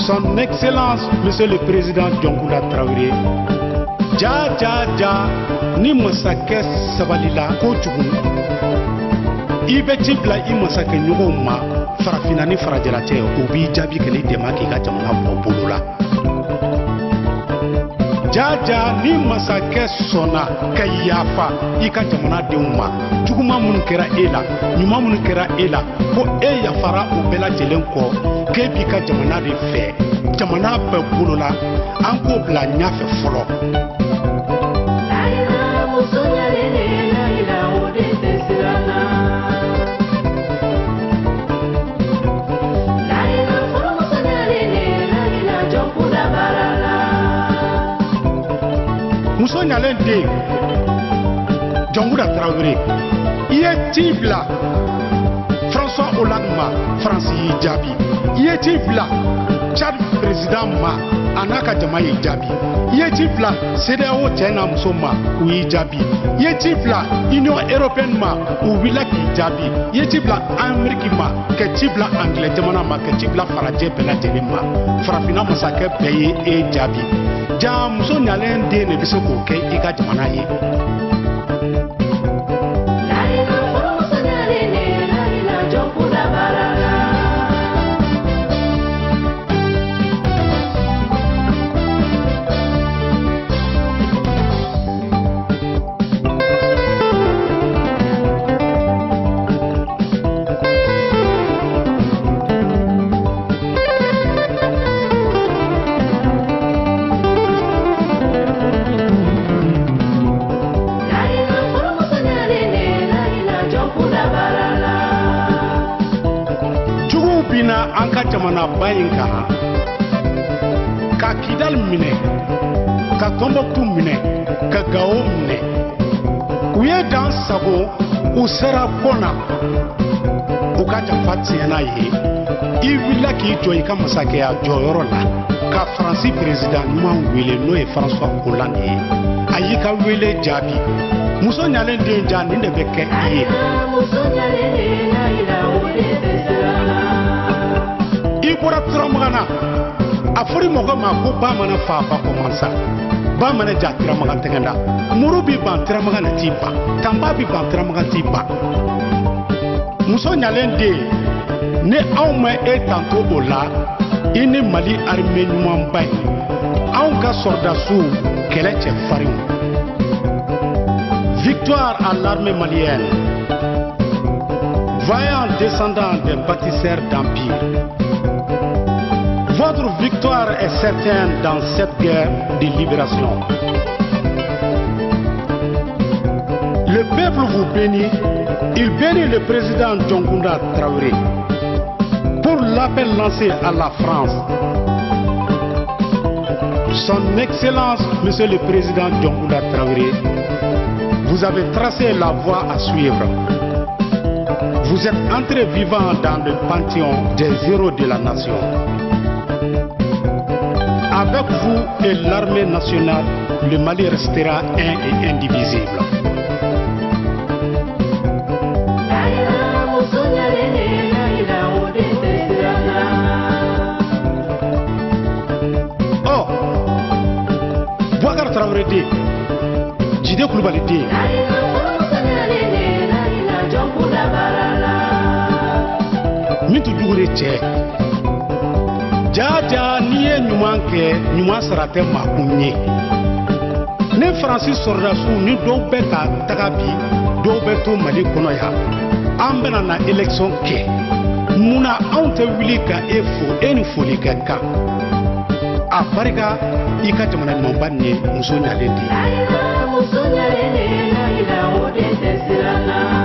Son Excellence, Monsieur le Président Dioncounda Traoré, ja ni masakɛ sabalila kojugu i bɛ ci bila i masakɛ ɲɔgɔnw ma farafinna ni farajɛla cɛ o b'i jaabi kɛ ni dɛmɛ k'i ka jamana bɔ bolo la. Ja ni masakɛ sɔnna ka yafa i ka jamanadenw ma juguman minnu kɛra e la ɲuman minnu kɛra e la ko e yafara o bɛɛ lajɛlen kɔ k'e b'i ka jamana de fɛ jamana bɛɛ bolo la an k'o bila ɲɛfɛ fɔlɔ. Muso ɲalen den Dioncounda Traoré i ye ci bila François Hollande ma Faransi y'i jaabi i ye ci bila Tchad président ma a n'a ka jama y'i jaabi i ye ci bila CEDEAO cɛ n'a muso ma u y'i jaabi i ye ci bila Union européenne ma u wulila k'i jaabi i ye ci bila Amérique ma ka ci bila Anglais jamana ma ka ci bila farajɛ bɛɛ lajɛlen ma farafinna masakɛ bɛɛ ye e jaabi. Ja muso ɲalen den de bɛ se k'o kɛ i ka jamana ye. Bina an ka jamana ba in kan ka Kidal minɛ ka Tombouctou minɛ ka Gao minɛ u ye dan sago u sera bon na u ka janfa tiɲɛna ye i wulila k'i jɔ i ka masakɛya jɔyɔrɔ la ka Faransi président ɲuman wele n'o ye François Hollande ye a y'i ka wele jaabi muso ɲalen den ja nin de bɛ kɛ i ye. I bɔra Turamagan a fɔra mɔgɔ ma ko bamanan faaba kɔmansa bamanan ja Turamagan tɛgɛnda muru bi ban Turamagan na t'i ban tanba bi ban Turamagan t'i ban muso ɲalen den ne anw ma e tanto o la i ni Mali armée ɲumanba ye anw ka sɔrdasiw kɛlɛ cɛ farinw. Victoire à l'armée malienne, vaillant descendant des bâtisseurs d'empire. Votre victoire est certaine dans cette guerre de libération. Le peuple vous bénit, il bénit le président Dioncounda Traoré pour l'appel lancé à la France. Son Excellence, Monsieur le Président Dioncounda Traoré, vous avez tracé la voie à suivre. Vous êtes entré vivant dans le panthéon des héros de la nation. Avec vous et l'armée nationale, le Mali restera un et indivisible. Oh, Boubacar Traoré dit, Djidé Koulibaly dit, Mintu Dugure cɛ ja n'i ye ɲuman kɛ ɲuman sara tɛ maakun ye ne Faransi sɔrɔdasiw ni dɔw bɛ ka taga bi dɔw bɛ to Mali kɔnɔ yan an bɛna na élection kɛ munna anw tɛ wuli ka e fo e ni foli kɛ kan a barika i ka jamana ɲumanba nin ye muso ɲalen de ye.